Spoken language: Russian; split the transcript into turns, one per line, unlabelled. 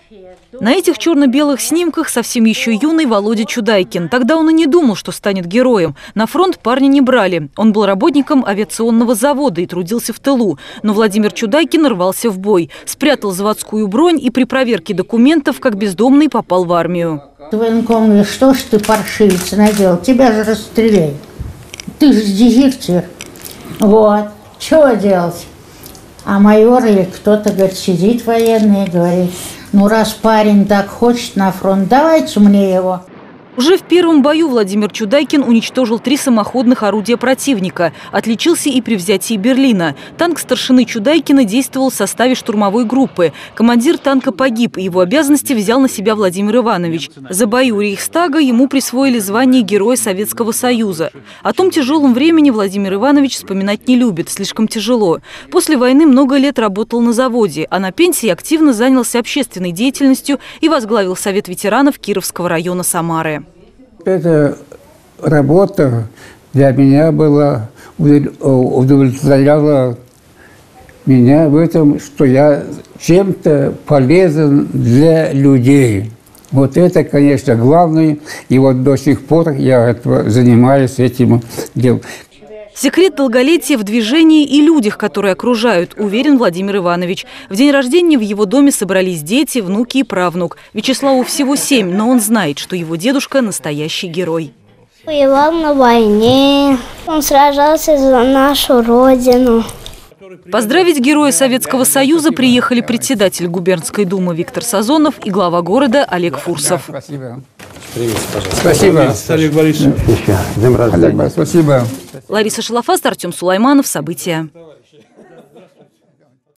На этих черно-белых снимках совсем еще юный Володя Чудайкин. Тогда он и не думал, что станет героем. На фронт парня не брали. Он был работником авиационного завода и трудился в тылу. Но Владимир Чудайкин рвался в бой. Спрятал заводскую бронь и при проверке документов, как бездомный, попал в армию.
Военком говорит: что ж ты, паршивец, наделал? Тебя же расстреляют. Ты же дезертир. Вот. Чего делать? А майор или кто-то, говорит, сидит военный и говорит: ну, раз парень так хочет на фронт, давайте мне его.
Уже в первом бою Владимир Чудайкин уничтожил 3 самоходных орудия противника. Отличился и при взятии Берлина. Танк старшины Чудайкина действовал в составе штурмовой группы. Командир танка погиб, и его обязанности взял на себя Владимир Иванович. За бои у Рейхстага ему присвоили звание Героя Советского Союза. О том тяжелом времени Владимир Иванович вспоминать не любит, слишком тяжело. После войны много лет работал на заводе, а на пенсии активно занялся общественной деятельностью и возглавил Совет ветеранов Кировского района Самары.
Эта работа для меня была, удовлетворяла меня в этом, что я чем-то полезен для людей. Вот это, конечно, главное. И вот до сих пор я занимаюсь этим делом.
Секрет долголетия в движении и людях, которые окружают, уверен Владимир Иванович. В день рождения в его доме собрались дети, внуки и правнук. Вячеславу всего 7, но он знает, что его дедушка – настоящий герой.
Воевал на войне, он сражался за нашу родину.
Поздравить Героя Советского Союза приехали председатель губернской думы Виктор Сазонов и глава города Олег Фурсов.
Спасибо.
Привет, пожалуйста.
Спасибо.
Олег Борисович.
Спасибо.
Лариса Шалафаст, Артем Сулайманов. События.